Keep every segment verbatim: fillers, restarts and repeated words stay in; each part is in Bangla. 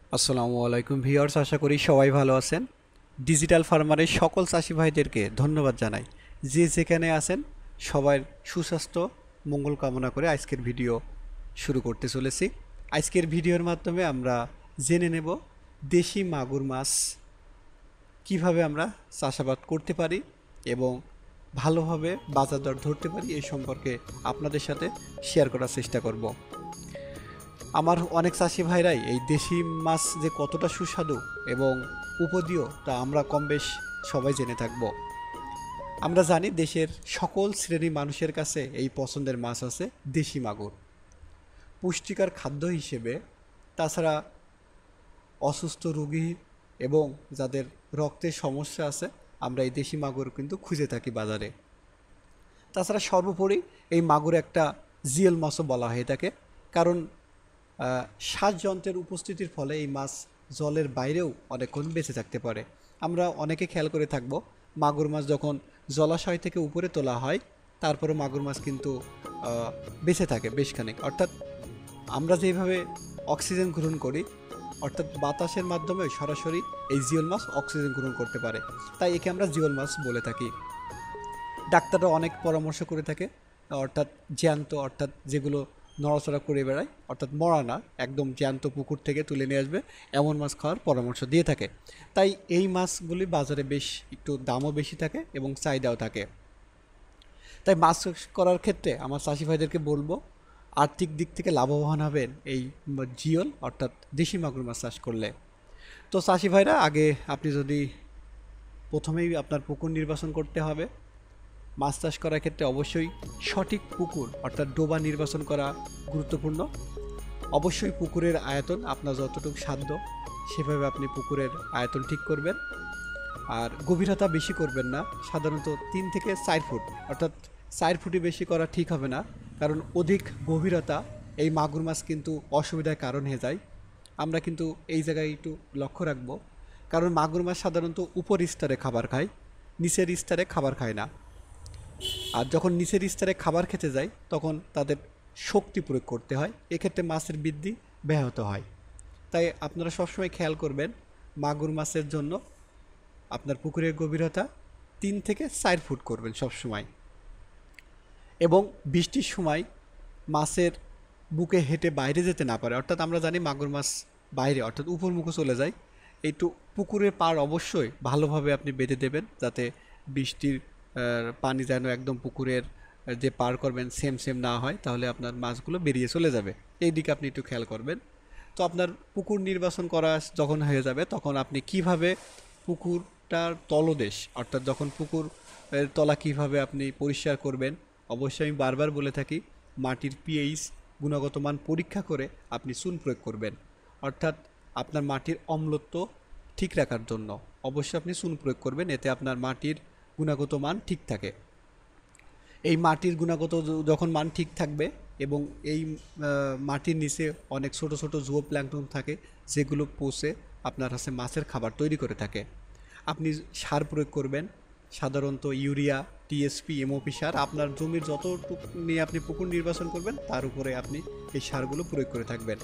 আসসালামু আলাইকুম ভিউয়ার্স, আশা করি সবাই ভালো আছেন। ডিজিটাল ফার্মারের সকল চাষি ভাইদেরকে ধন্যবাদ জানাই। যে যেখানে আছেন সবার সুস্বাস্থ্য মঙ্গল কামনা করে আজকের ভিডিও শুরু করতে চলেছি। আজকের ভিডিওর মাধ্যমে আমরা জেনে নেব দেশি মাগুর মাছ কিভাবে আমরা চাষাবাদ করতে পারি এবং ভালোভাবে বাজার দর ধরতে পারি এই সম্পর্কে আপনাদের সাথে শেয়ার করার চেষ্টা করব। আমার অনেক চাষি ভাইরাই এই দেশি মাছ যে কতটা সুস্বাদু এবং উপদীয় তা আমরা কম বেশ সবাই জেনে থাকব। আমরা জানি দেশের সকল শ্রেণী মানুষের কাছে এই পছন্দের মাছ আছে দেশি মাগুর। পুষ্টিকর খাদ্য হিসেবে, তাছাড়া অসুস্থ রোগী এবং যাদের রক্তের সমস্যা আছে আমরা এই দেশি মাগুর কিন্তু খুঁজে থাকি বাজারে। তাছাড়া সর্বোপরি এই মাগুর একটা জিএল মাছও বলা হয়ে থাকে, কারণ শ্বাসযন্ত্রের উপস্থিতির ফলে এই মাছ জলের বাইরেও অনেকক্ষণ বেঁচে থাকতে পারে। আমরা অনেকে খেয়াল করে থাকব, মাগুর মাছ যখন জলাশয় থেকে উপরে তোলা হয় তারপরে মাগুর মাছ কিন্তু বেঁচে থাকে বেশ খানিক। অর্থাৎ আমরা যেভাবে অক্সিজেন গ্রহণ করি, অর্থাৎ বাতাসের মাধ্যমে সরাসরি এই জিওল মাছ অক্সিজেন গ্রহণ করতে পারে, তাই একে আমরা জিওল মাছ বলে থাকি। ডাক্তাররা অনেক পরামর্শ করে থাকে, অর্থাৎ জ্যান্ত, অর্থাৎ যেগুলো নড়াচড়া করে বেড়ায়, অর্থাৎ মরা না, একদম জ্যান্ত পুকুর থেকে তুলে নিয়ে আসবে এমন মাছ খাওয়ার পরামর্শ দিয়ে থাকে। তাই এই মাছগুলি বাজারে বেশ একটু দামও বেশি থাকে এবং চাহিদাও থাকে। তাই মাছ চাষ করার ক্ষেত্রে আমার চাষি ভাইদেরকে বলবো, আর্থিক দিক থেকে লাভবান হবেন এই জিওল অর্থাৎ দেশি মাগুর মাছ চাষ করলে। তো চাষি ভাইরা, আগে আপনি যদি প্রথমেই আপনার পুকুর নির্বাচন করতে হবে। মাছ চাষ করার ক্ষেত্রে অবশ্যই সঠিক পুকুর অর্থাৎ ডোবা নির্বাচন করা গুরুত্বপূর্ণ। অবশ্যই পুকুরের আয়তন আপনার যতটুকু সাধ্য সেভাবে আপনি পুকুরের আয়তন ঠিক করবেন। আর গভীরতা বেশি করবেন না, সাধারণত তিন থেকে চার ফুট, অর্থাৎ চার ফুটই বেশি করা ঠিক হবে না, কারণ অধিক গভীরতা এই মাগুর মাছ কিন্তু অসুবিধার কারণ হয়ে যায়। আমরা কিন্তু এই জায়গায় একটু লক্ষ্য রাখবো, কারণ মাগুর মাছ সাধারণত উপর স্তরে খাবার খায়, নিচের স্তরে খাবার খায় না। আর যখন নিচের স্তরে খাবার খেতে যায় তখন তাদের শক্তি প্রয়োগ করতে হয়, এক্ষেত্রে মাছের বৃদ্ধি ব্যাহত হয়। তাই আপনারা সবসময় খেয়াল করবেন, মাগুর মাছের জন্য আপনার পুকুরের গভীরতা তিন থেকে চার ফুট করবেন সবসময়। এবং বৃষ্টির সময় মাছের বুকে হেঁটে বাইরে যেতে না পারে, অর্থাৎ আমরা জানি মাগুর মাছ বাইরে অর্থাৎ উপর মুখে চলে যায়। একটু পুকুরের পাড় অবশ্যই ভালোভাবে আপনি বেঁধে দেবেন, যাতে বৃষ্টির পানি যেন একদম পুকুরের যে পার করবেন সেম সেম না হয়, তাহলে আপনার মাছগুলো বেরিয়ে চলে যাবে। এই দিকে আপনি একটু খেয়াল করবেন। তো আপনার পুকুর নির্বাচন করা যখন হয়ে যাবে তখন আপনি কিভাবে পুকুরটার তলদেশ, অর্থাৎ যখন পুকুর তলা কিভাবে আপনি পরিষ্কার করবেন, অবশ্যই আমি বারবার বলে থাকি মাটির পিএইচ গুণগত মান পরীক্ষা করে আপনি চুন প্রয়োগ করবেন। অর্থাৎ আপনার মাটির অম্লত্ব ঠিক রাখার জন্য অবশ্যই আপনি চুন প্রয়োগ করবেন, এতে আপনার মাটির গুণগত মান ঠিক থাকে। এই মাটির গুণগত যখন মান ঠিক থাকবে এবং এই মাটির নিচে অনেক ছোট ছোট জুও প্ল্যাঙ্কটন থাকে, যেগুলো পচে আপনার কাছে মাছের খাবার তৈরি করে থাকে। আপনি সার প্রয়োগ করবেন, সাধারণত ইউরিয়া, টিএসপি, এমওপি সার আপনার জমির যতটুকু নিয়ে আপনি পুকুর নির্বাচন করবেন তার উপরে আপনি এই সারগুলো প্রয়োগ করে থাকবেন।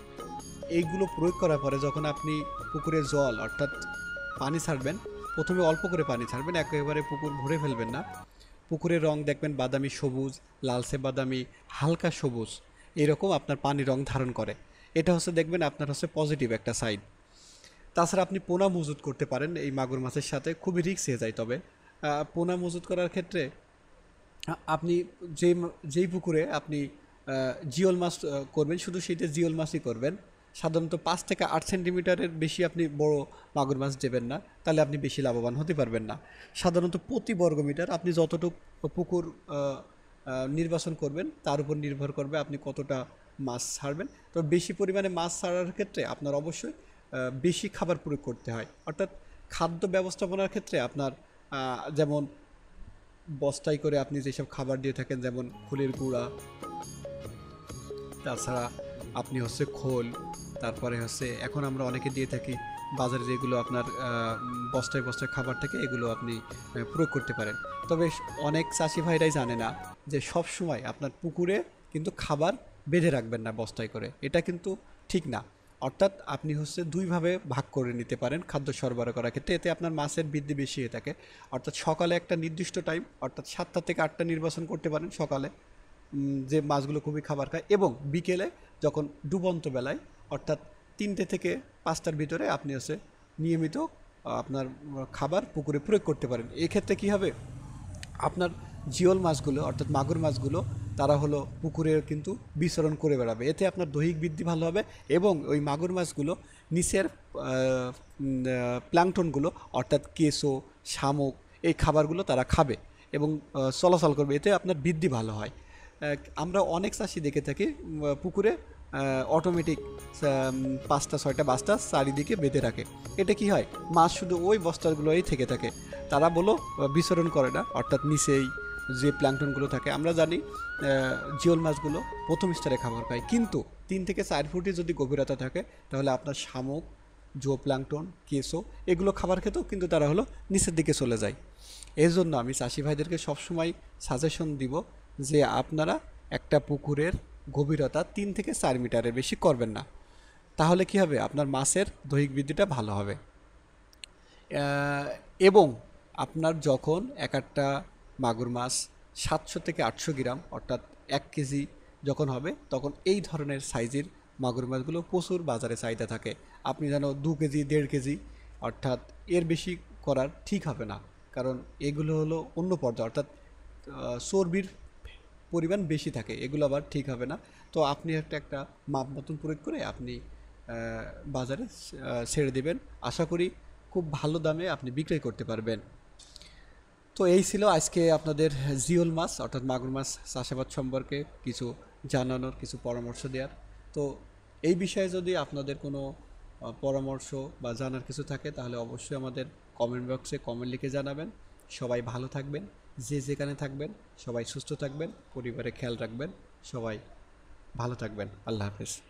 এইগুলো প্রয়োগ করার পরে যখন আপনি পুকুরে জল অর্থাৎ পানি ছাড়বেন, প্রথমে অল্প করে পানি ছাড়বেন, একেবারে পুকুর ভরে ফেলবেন না। পুকুরের রং দেখবেন বাদামি সবুজ, লালচে বাদামি, হালকা সবুজ, এরকম আপনার পানি রং ধারণ করে। এটা হচ্ছে দেখবেন আপনার হচ্ছে পজিটিভ একটা সাইড। তাছাড়া আপনি পোনা মজুত করতে পারেন এই মাগুর মাছের সাথে, খুবই রিস্ক হয়ে যায়। তবে পোনা মজুত করার ক্ষেত্রে আপনি যেই যেই পুকুরে আপনি জিওল মাছ করবেন, শুধু সেইটা জিওল মাছই করবেন। সাধারণত পাঁচ থেকে আট সেন্টিমিটারের বেশি আপনি বড় মাগুর মাছ দেবেন না, তাহলে আপনি বেশি লাভবান হতে পারবেন না। সাধারণত প্রতি বর্গমিটার আপনি যতটুকু পুকুর নির্বাচন করবেন তার উপর নির্ভর করবে আপনি কতটা মাছ ছাড়বেন। তো বেশি পরিমাণে মাছ ছাড়ার ক্ষেত্রে আপনার অবশ্যই বেশি খাবার প্রয়োগ করতে হয়। অর্থাৎ খাদ্য ব্যবস্থাপনার ক্ষেত্রে আপনার যেমন বস্তায় করে আপনি যেসব খাবার দিয়ে থাকেন, যেমন ফুলের গুঁড়া, তাছাড়া আপনি হচ্ছে খোল, তারপরে হচ্ছে এখন আমরা অনেকে দিয়ে থাকি বাজারে যেগুলো আপনার বস্তায় বস্তায় খাবার থাকে, এগুলো আপনি প্রয়োগ করতে পারেন। তবে অনেক চাষি ভাইরাই জানে না যে সব সময় আপনার পুকুরে কিন্তু খাবার বেঁধে রাখবেন না বস্তায় করে, এটা কিন্তু ঠিক না। অর্থাৎ আপনি হচ্ছে দুইভাবে ভাগ করে নিতে পারেন খাদ্য সরবরাহ করার ক্ষেত্রে, এতে আপনার মাছের বৃদ্ধি বেশি হয়ে থাকে। অর্থাৎ সকালে একটা নির্দিষ্ট টাইম অর্থাৎ সাতটা থেকে আটটা নির্বাচন করতে পারেন সকালে, উম, যে মাছগুলো খুবই খাবার খায়, এবং বিকেলে যখন ডুবন্ত বেলায় অর্থাৎ তিনটে থেকে পাঁচটার ভিতরে আপনি হচ্ছে নিয়মিত আহ, আপনার আহ, খাবার পুকুরে প্রয়োগ করতে পারেন। এক্ষেত্রে কী হবে, আপনার জিওল মাছগুলো অর্থাৎ মাগুর মাছগুলো তারা হলো পুকুরে কিন্তু বিচরণ করে বেড়াবে, এতে আপনার দৈহিক বৃদ্ধি ভালো হবে, এবং ওই মাগুর মাছগুলো নিচের প্ল্যাংটনগুলো অর্থাৎ কেঁচো, শামুক এই খাবারগুলো তারা খাবে এবং আহ, চলাচল করবে, এতে আপনার বৃদ্ধি ভালো হয়। আহ, আমরা অনেক চাষি দেখে থাকি উম, পুকুরে অটোমেটিক পাঁচটা ছয়টা বাস্তা চারিদিকে বেঁধে রাখে। এটা কি হয়, মাছ শুধু ওই বস্তাগুলোই থেকে থাকে, তারা বলো আহ, বিচরণ করে না, অর্থাৎ নিচেই যে প্ল্যাংটনগুলো থাকে। আমরা জানি আহ, জিওল মাছগুলো প্রথম স্তরে খাবার খায়, কিন্তু তিন থেকে চার ফুটে যদি গভীরতা থাকে তাহলে আপনার শামুক, জো প্ল্যাংটন, কেঁচো এগুলো খাবার খেতেও কিন্তু তারা হলো নিচের দিকে চলে যায়। এই জন্য আমি চাষি ভাইদেরকে সবসময় সাজেশন দিব যে আপনারা একটা পুকুরের গভীরতা তিন থেকে চার মিটারের বেশি করবেন না, তাহলে কি হবে, আপনার মাছের দৈহিক বৃদ্ধিটা ভালো হবে। আহ, এবং আপনার যখন এক একটা মাগুর মাছ সাতশো থেকে আটশো গ্রাম অর্থাৎ এক কেজি যখন হবে, তখন এই ধরনের সাইজের মাগুর মাছগুলো প্রচুর বাজারে চাহিদা থাকে। আপনি যেন দু কেজি দেড় কেজি অর্থাৎ এর বেশি করার ঠিক হবে না, কারণ এগুলো হলো অন্য পর্যায়ে অর্থাৎ আহ, চর্বির পরিমাণ বেশি থাকে, এগুলো আবার ঠিক হবে না। তো আপনি একটা একটা মাপ মতন প্রয়োগ করে আপনি আহ, বাজারে আহ, ছেড়ে দেবেন, আশা করি খুব ভালো দামে আপনি বিক্রয় করতে পারবেন। তো এই ছিল আজকে আপনাদের জিওল মাছ অর্থাৎ মাগুর মাছ চাষাবাদ সম্পর্কে কিছু জানানোর, কিছু পরামর্শ দেওয়ার। তো এই বিষয়ে যদি আপনাদের কোনো আহ, পরামর্শ বা জানার কিছু থাকে তাহলে অবশ্যই আমাদের কমেন্ট বক্সে কমেন্ট লিখে জানাবেন। সবাই ভালো থাকবেন, যে যেখানে থাকবেন সবাই সুস্থ থাকবেন, পরিবারে খেয়াল রাখবেন, সবাই ভালো থাকবেন। আল্লাহ হাফেজ।